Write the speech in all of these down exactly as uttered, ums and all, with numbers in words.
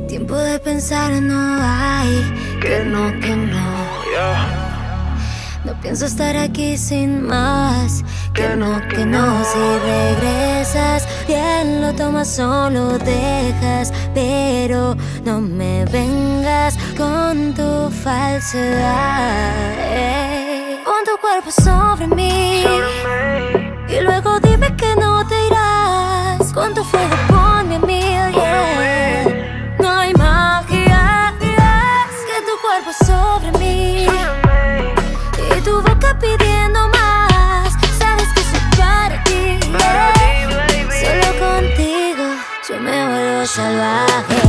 Tiempo de pensar no hay, que no, que no. No pienso estar aquí sin más, que no, que no. Si regresas, bien lo tomas, solo dejas, pero no me vengas con tu falsedad. Pon tu cuerpo sobre mí y luego dime que no te irás. Con tu fuego ponme a mí, yeah. No hay magia, es que tu cuerpo sobre mí y tu boca pidiendo más. Sabes que soy para ti, yeah. Solo contigo yo me vuelvo salvaje.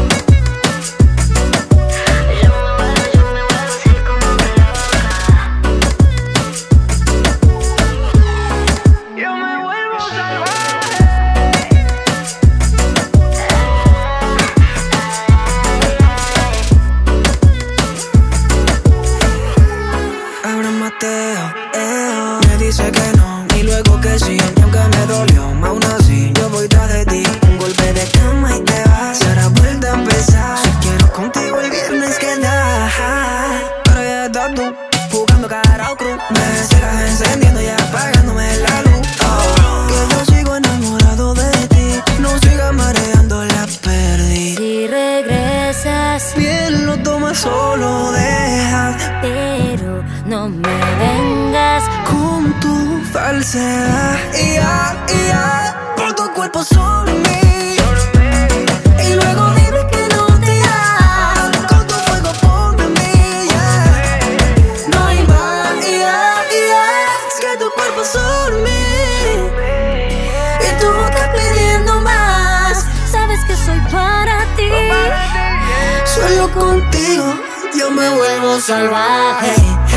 Me dice que no, y luego que sí, aunque me dolió, aún así yo voy tras de ti. Un golpe de cama y te vas, será vuelta a empezar. Si quiero contigo el viernes quedar, pero ya estás tú, jugando cara o cruz. Me sigas encendiendo y apagándome la luz. Oh, que yo sigo enamorado de ti, no sigas mareando, la perdí. Si regresas, bien lo tomas, solo dejas, pero no me vengas con tu falsedad. Y ya, y ya, por tu cuerpo sobre mí, y luego dime que no te irás. Con tu fuego ponme a mí, yeah. No hay más, y ya, y ya, es que tu cuerpo sobre mí y tu boca pidiendo más. Sabes que soy para ti, Solo contigo yo me vuelvo salvaje.